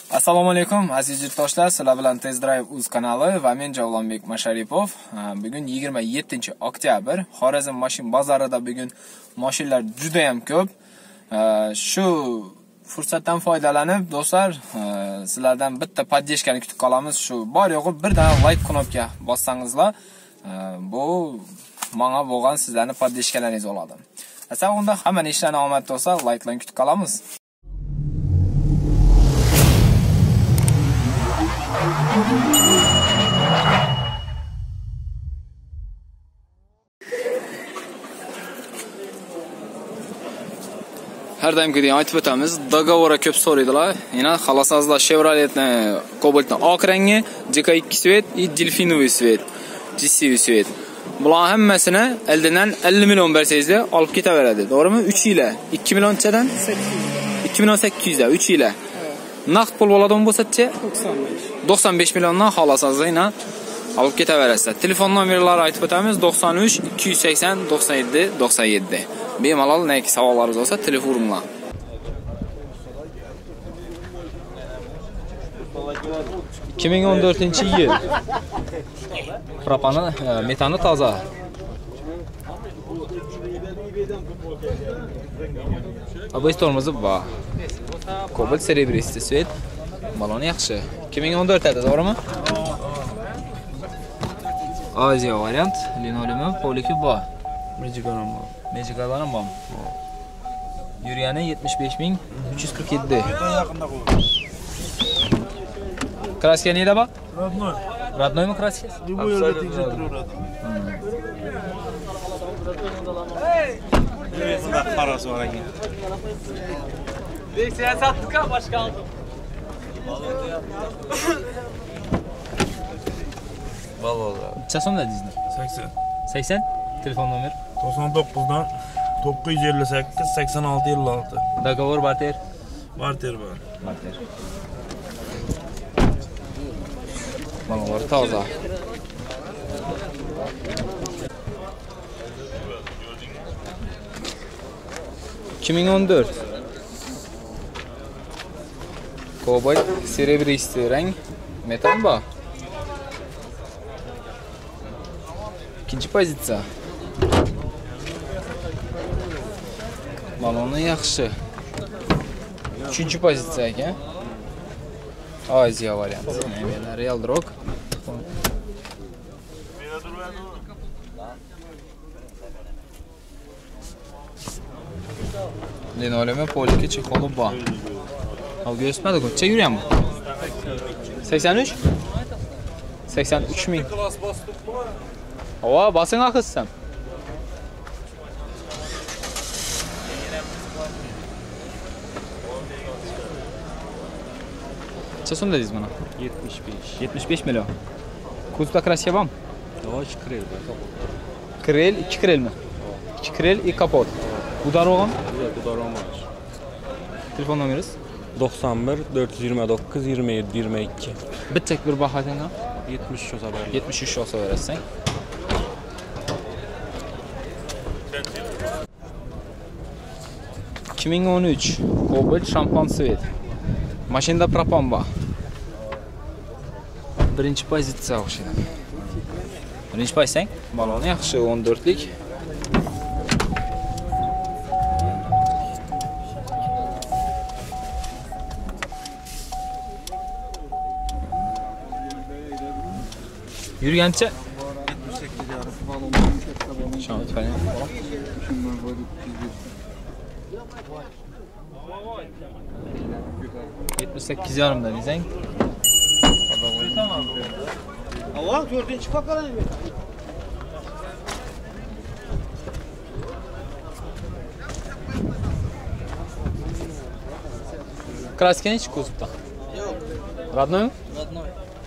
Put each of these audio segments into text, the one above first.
Assalomu alaykum aziz yurtdoshlar, sizlar bilan Test Drive uz kanali va men Javlonbek Masharipov. Bugun 27-oktyabr. Xorazm mashin bozorida bugun mashinalar juda ham ko'p. Shu fursatdan foydalanib, do'stlar, sizlardan bitta podдержкani kutib qolamiz. Shu bor yo'g'i birdan like knopka bossangizlar, bu menga bo'lgan sizlarning podдержкalaringiz bo'ladi. Asal unda hamma ishlarni omad bo'lsa, like bilan kutib qolamiz. Har doimgidek aytib o'tamiz, dogovora ko'p so'raydilar. Yana xalosazlar Chevroletni Cobaltni oq rangi, JK2 svet va Delfinovый svet, GC svet. Bular hammasini eldan 50 million bersangizlar olib ketaveradi. To'g'rimi? 3 yil. 2 millionchadan 2800 3 yil. Naqd pul bo'ladigan bo'lsa-chi 95 milliondan xalosazlar olib ketaverasizlar. Telefon nomerlari aytib o'tamiz: 93 280 97 97. Bemalol neki savollaringiz bo'lsa telefonimlar. – 2014-yil. Propani, metani toza. Обои tormozi bor. Cobalt серебристый свет. Balon yaxshi. 2014 edi, to'g'rimi? Aziya variant, linoleum poliki bor. Mejigalar ham. Yurgani 75347. Kraska neyda bor? Родной. Роднойmi kraska? Любой yerga tekshirtiraveradi. Nima qarasi bor ekan? Sen sattık başka aldım. Vallahi. Necha so'mda dedingizlar? 80. 80? Telefon nomer? 99dan 958 86 56. Договор barter. Barter bor. Barter. Balonlar toza. ...2014 Cobalt серебристый rang metal bor. İkinci pozitsiya. Baloni yaxshi. Uchinchi pozitsiya ekan. Aziya variant. Mana Real Drog. Linoleum poliki chexoli bor. Alga o'smadi-ku. Necha yurgan bu? 83? 83 ming. Ova, basing aqissam. Necha so'm dedingiz buni? 75. 75 million. Kuzda kraska bormi? Yo'q, krel. Krel, 2 krelmi? 2 krel, 2 kapot. Bu darog'im? Yo'q, bu darog'im. Telefon nomeringiz? 91 429 27 22. Bitchak bir baho ayting. 73 olsa ber. 73 olsa verasizsan. ...2013 Cobalt şampan svet. Mashinada propon bor. Birinchi pozitsiya o'xshaydi. Birinchi pozitsiya, baloni yaxshi 14lik. Yurgancha 78 yarımda diyeceksin. Tamam. 4. bakalım. Kraska hiç kuzupta. Yok. Родной mu? Родной.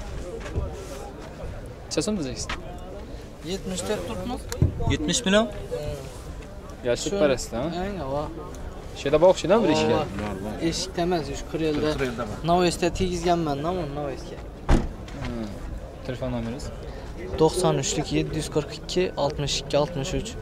Necha so'm diyeceksin? 74 turibmiz. 70 million? Yoshlik parasida, ha? Aynen va. Sheda bor o'xshaydi bir ishga. Eshikda emas, shu krelda. Novo'sda tegizganman-da, Novo'sga. Telefon nomeringiz? 93 742 62 63.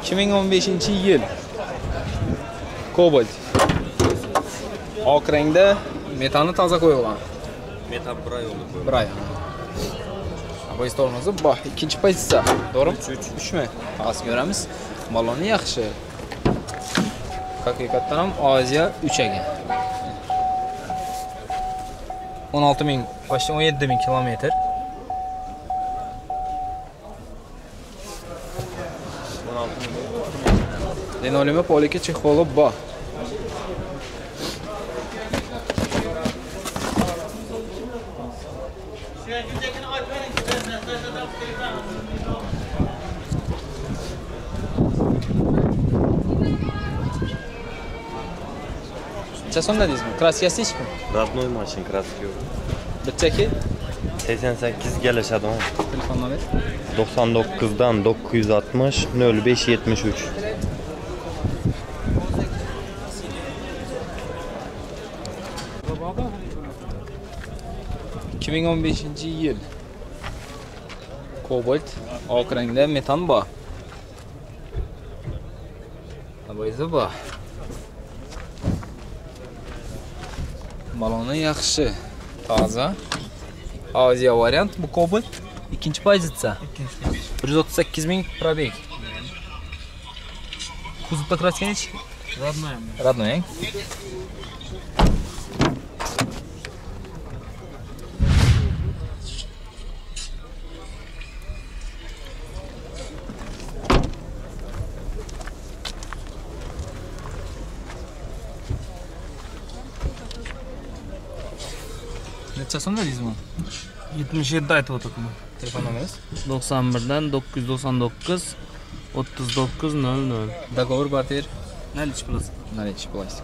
2015-yil. Cobalt. Oq rangda metanni toza qo'yilgan. Metan 1 oy oldu. 1 oy. Bois tormozi bor. Ikkinchi pozitsiya. To'g'rimi? 3 mi? Hozir ko'ramiz. Baloni yaxshi. Haqiqatan ham Aziya 3 ekan. 16.000, почти 17.000 kilometr. Linoleum poliki chexoli bor. Çason ne diyorsun? Kraskası hiç mi? Родной машин краски yok. Bütçeki? 88 gelişadi ama. Telefonla ver. 99'dan 960 05 73. ...2015-yil. Cobalt. Oq rangda metan bor. Abayza bor. Baloni yaxshi. Toza. Aziya variant bu Cobalt. İkinci pozitsiya. 138.000 probeg. Kuzovda kraska nechi? Родной. Necha so'mda deysiz buni? 77 aytib o'tirdim. Telefon nomeringiz? 91'dan 999 3900. Договор barter. Naliç plus. Наличие пластик.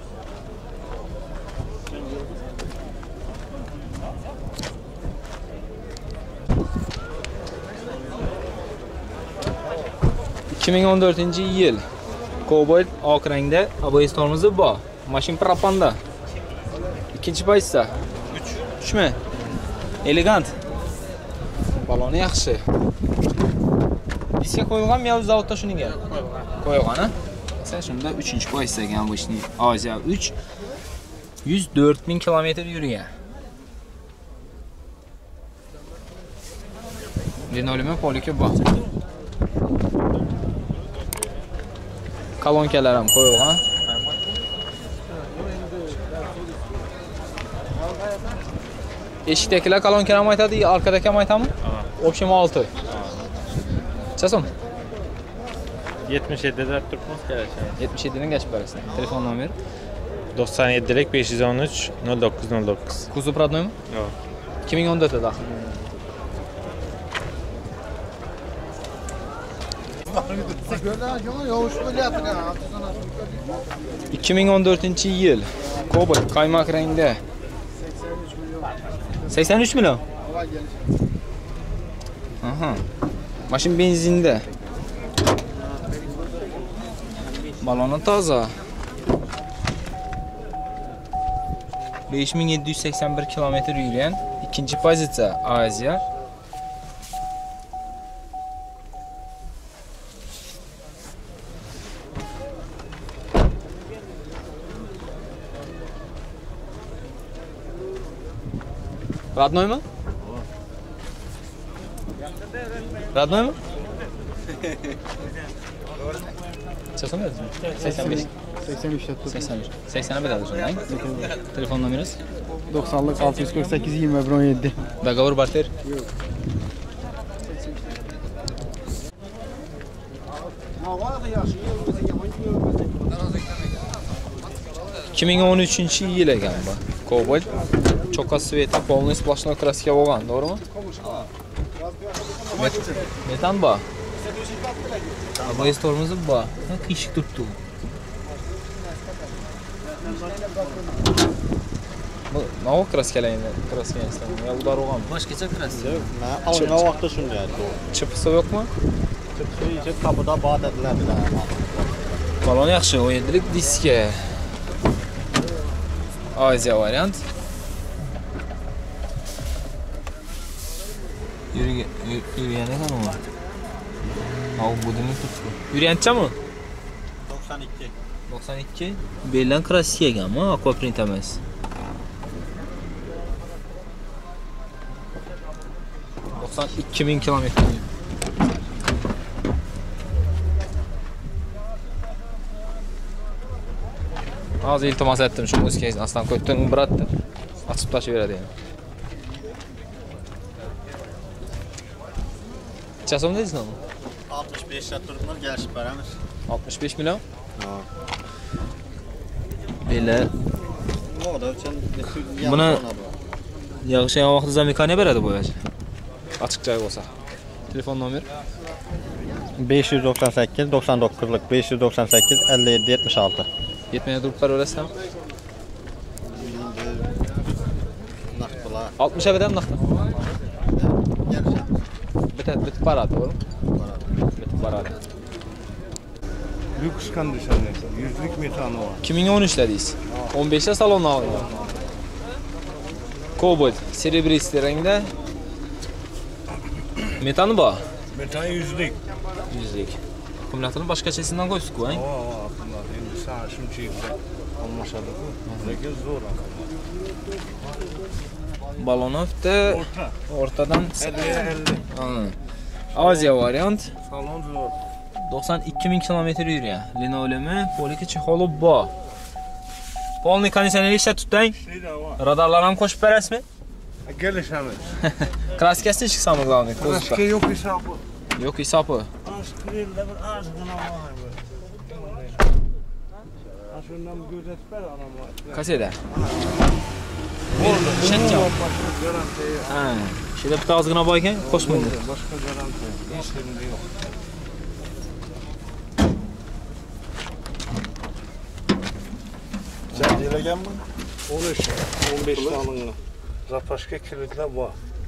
...2014-yil. Cobalt oq rangda ABS tormozi bor. Mashin propanda. İkinci pozitsiya. 3 mi? Elegant. Baloni yaxshi. Diska qo'yilgan, men zavodda shuniga qo'yilgan, ha? Sen shunda 3-pozitsiya ekan bu ishning. Aziya 3 104.000 kilometr yurgan. Linoleum poliki bor. Kolonkalar ham qo'yilgan. Eshikdagilar kolonkalar ham aytadi, orqadagi ham aytami? Общем 6. Chasom? 77'de Türkmüş gelişadi. 77'nin geçip arasında. Telefon nomeri? 97'lik 513 0909. Kuzov родной mu? Yok. 2014'te daxil. ...2014-yil. Cobalt qaymoq rangda. 83 milyon. Aha. Mashin benzinda. Baloni toza. 5781 kilometr yurgan. İkinci pozitsiya Aziya. Родной mu? Родной mu? Çasom verdiniz mi? 85. 83 yaptı. 83. 80'e bedel olsun. Telefon numarası? 90'lık 648 21 17. Договор barter? Yok. 2013 yil ekan bu. Cobalt. Choka sveti, полный сплошной краска bo'lgan, to'g'rimi? Metan bor. ABS tormozi bor. Qiyshiq turibdi. Bu nova kraskalaydi, kraskalaydi. Ya ular olgan. Boshqacha kraska. Men olgan vaqtda shunday aytdi. Chipsi yo'qmi? Chipsi ichib kapida bor dedilar. Balon yaxshi, 17lik diska. Aziya variant. Yurgan ekan u. Av budining tutku. Yurganchami? 92. 92. Beldan krassiya ekanmi? Aqua print emas. Doksan 2000 kilometr. Hozir iltimos etdim, shu o'zgaga aslan qo'ydim, biratdi. Ochib tashlayveradi endi. Çasom dediniz mi? 65 turibmiz, kelishib beramiz. 65 milyon. Ha. Böyle Moda uchun buni yağışan vaqtda zamikaniya beradi bu yo'l. Açık joy bo'lsa. Telefon nomer 598 99'lik 598 57 76. Yetmeye durup beraverasizmi? Naqd bular. 60'a bedem naqd. Kelishamiz. Bitib baradi, to'g'rimi? Bitib baradi. Lüks kondisyoner, 100'lük metanı var. 2013'te deyiz. 15'te salonda alıngan. Cobalt, serebristli rengde. Metanı bu. Metan 100'lük. 100'lük. Akkumulyatorun başka çesinden koyduk bu, he? Akımlar, şimdi sağ şimdi çekti. Olmaşadı bu. Lekin zor adam. Balonu de ortadan 50. Aziya variant. Salon zor. 92.000 kilometre yürüyor. Linoleumi, poliki çexolu bu. Polni kondisiyoneri işe tutayım. Şey de var. Radarlar ham koşup beresmi? Gelişemiz. Klasikasini çıksamı glавный. Klasikaya yok hesabı. Yok hesabı. Az krille bir az gına var. Şundan gözetip ver anamı. Kasede. Orada. Şetçam. Garanti. Ha. Şöyle bir ağzına bayken koşmayın. Başka garanti. Hiç yerinde yok. Sen dilegan mi? 15 alınlı. Zapaşka kilitler var.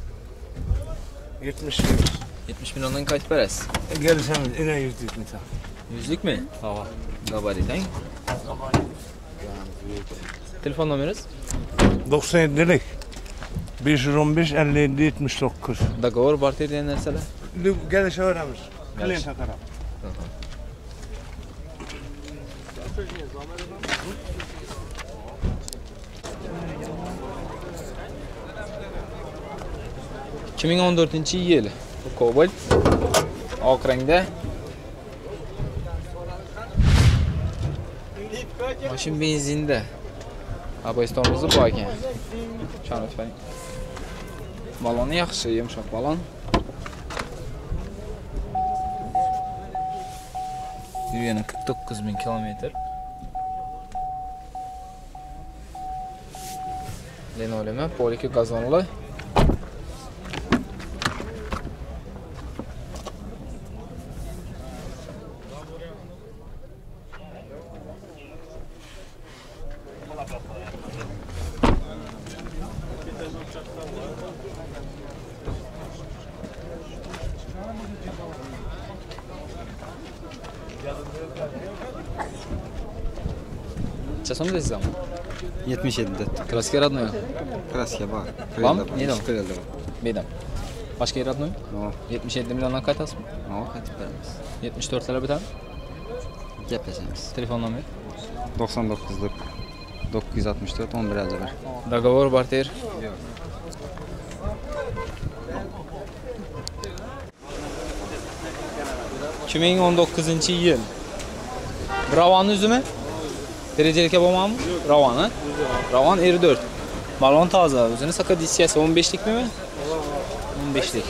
70 70 milyondan kaç beres? Gelişemiz yine 100'lük metan. 100'lük mi? Tamam. Gabarit, he? Telefon numarası? 97'lik 515 57 79. Dogovor, barter diyen narsalar? Geliş öğrenmiş. Klient taraf. ...2014 yıl. Bu Cobalt. Ak rengde. Maşin benzinde. Aboystonumuzu bu ekan. Şunu lütfen. Balonu yaxshi, yumshoq balon. Yurgani 49.000 kilometr. Linoleumi, poliki gazonli. Çasom dediniz ama? 77'de. Klasik родной. Kraska bor. Вам? Не дам. Krelda. Bedam. Başka yer родной? No, 77 milyondan qaytasizmi? no, qaytib beramiz. 74 lira bitadi. Gaplashamiz. Telefon nomeri? 99'lik 964 1151. Dogovor, barter. Yo'q. ...2019 yıl. Ravan üzümü? Derecelik yapamam mı? Ravan, ha? Ravan R4. Balon taze. Özünün saka disiyası 15'lik mi? 15'lik.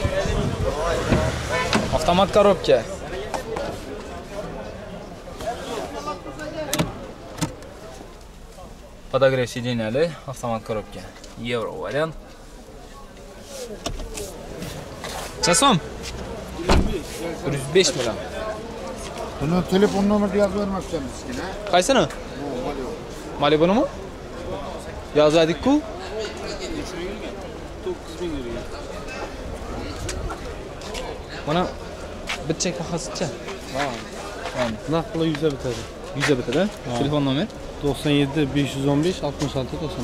Avtomat коробка. Подогрев сиденья, автомат коробки. Евро вариант. Çasom? 105 milyon. Bunu telefon numarası yazmak istemişsin ha? Kaysana? Malibu'nu mu? Yazaydık ku? Bana bitecek bakasıca. Naqli 100'e bitadi. 100'e biter ha? Telefon nomer? 97 515 66 99.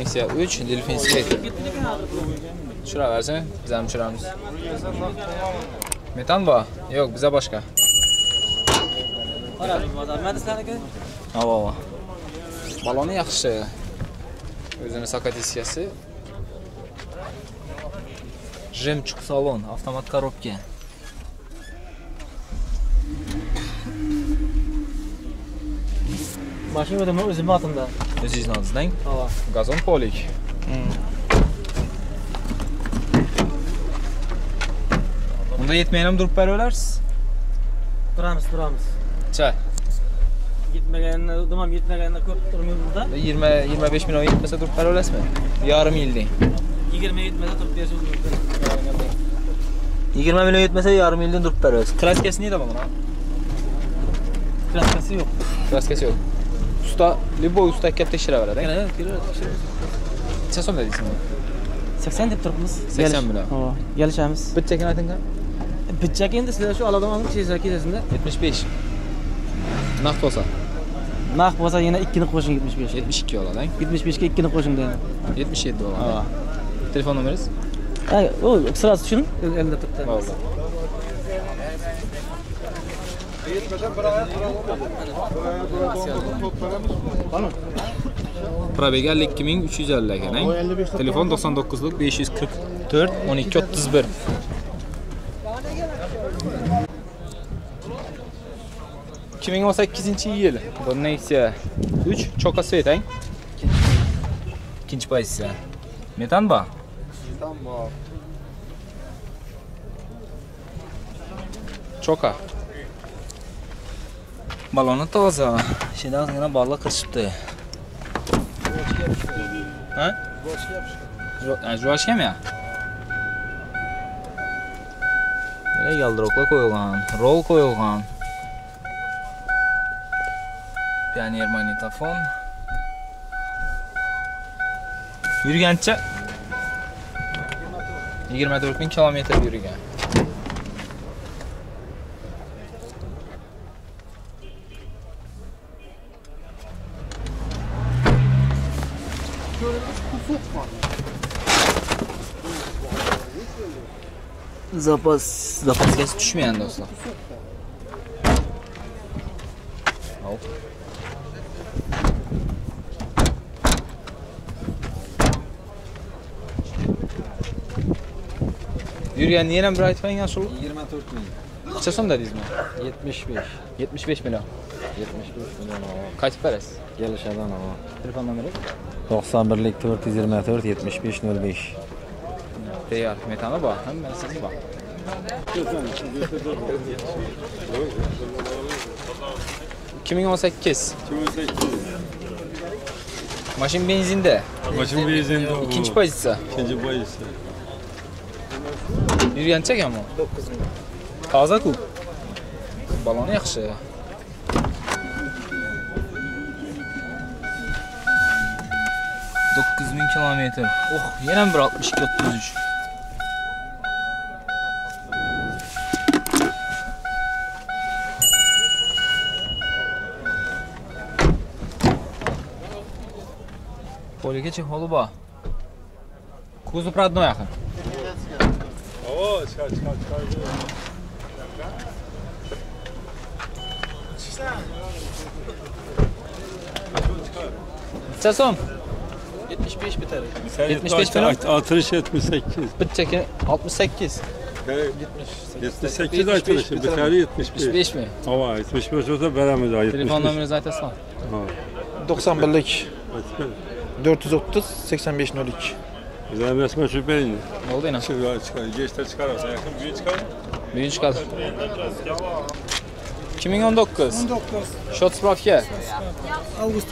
Komissiya 3, Delfin Svet. Tushiraversin, biz ham tushiramiz. Metan bor? Yo'q, biza boshqa. Ava. Baloni yaxshi. O'zini sakatissiyasi. Жемчуг salon, avtomat korobka. Mashina o'zim otimda. O'zingizni otizdan? Ha. Gazon polik. Unda yetmay ham durib beraverasiz. Turamiz. Cha. Yetmaganini ko'p turmaymiz-da. 20-25 million yetmasa durib beraverasizmi? Yarim yildan. 20 yetmasa turib berasiz. 20 million yetmasa yarim yildan durib beraverasiz. Kraskasi neydi bana? Kraskasi yo'q. Kraskasi yo'q. Usta, любой usta kelib tekshiraveradi. Necha so'm deysizmi? 80 deb turibmiz. 80 million. Ha, kelishamiz. Bitchakini aytinglar. Bitchak endi sizlar shu oladigan kechasinda 75. Naqd bo'lsa. Naqd bo'lsa yana 2 ni qo'shing 75. 72 oladi. 75 ga 2 ni qo'shing deydi. 77 oladi. Ha. Telefon nomeringiz? Ha, o sırası tushuning, elimda turibdi. Bo'ldi. Probega 52350 ekan. Telefon 99'luk 544 12 31. ...2018-yil. Donneksiya 3 choka svet, hein? İkinci pozitsiya. Metan bor? Metan bor. Choka. Baloni toza. Shundan ozgina balla qirishibdi. Ha? Juvashgami? Mana yaldiroqlar qo'yilgan, rol qo'yilgan. Pioneer magnitofon. Yurgancha 24.000 kilometr yurgan. Zapaska tushmagan do'stlar. Hop. Yurganni yana bir aytmang ashul. 24 ming. Necha so'm dedingizmi? 75. 75 million. 75 million. Qaytib berasiz. Kelishadigan ama. Telefon nomeringiz? 91lik 424 7505. Tayyor, metani bor, hammasi bor. ...2018. Mashin benzinde. Maşın benzinde. İkinci pozitsiya. İkinci pozitsiya. Yurgancha ekan bu? 9 ming. Toza-ku. Baloni yaxshi. kilometr. Oh, yana bir 62 33. Poligacha holi bor. Kuzov родной yaqin. Oo, çıkar. Necha so'm? 75 biter. 75 milyon. Atırış 78. Bitchaki 68. 78 atırışı. Biteri 75. 75 mi? Ama 75 olsa veremez. Telefon numarası aytasın. 91'lik 430 8502. Güzel resmen şu beyin. Ne oldu yine? Çıkar. Geçte çıkarırsa yakın büyük çıkar. Büyük çıkar. 2019. Shot spravka. Avgust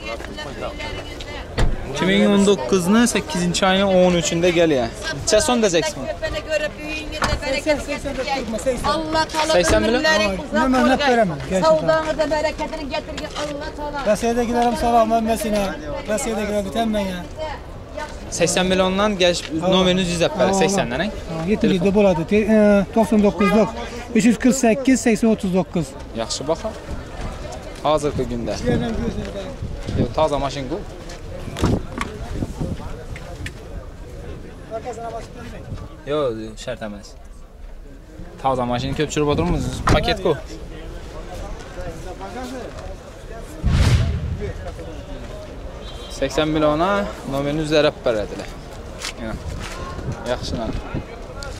ayında. 2019'ni 8-ayning 13'inde geliyor. Necha so'm diyeceksin? Allah Teala 80 milyon. Hemen veremem. Savdanızda bereketini getirgen Allah Teala. Rossiyadegilerim salam mesine. Rossiyadegiler bitenmen ya. 80 milyondan geliş numarınızı yazıp ver 80'den. Ha? Yeterli boladı. 99'luk 548 8039. Yaxshi baho. Hozirgi kunda. Yo'q, toza mashina bu. Yo'q, shart emas. Toza mashina ko'p tushirib o'tirmiz. Paket-ku. $80 million nomerini uzarib beradilar. Yaxshi narx.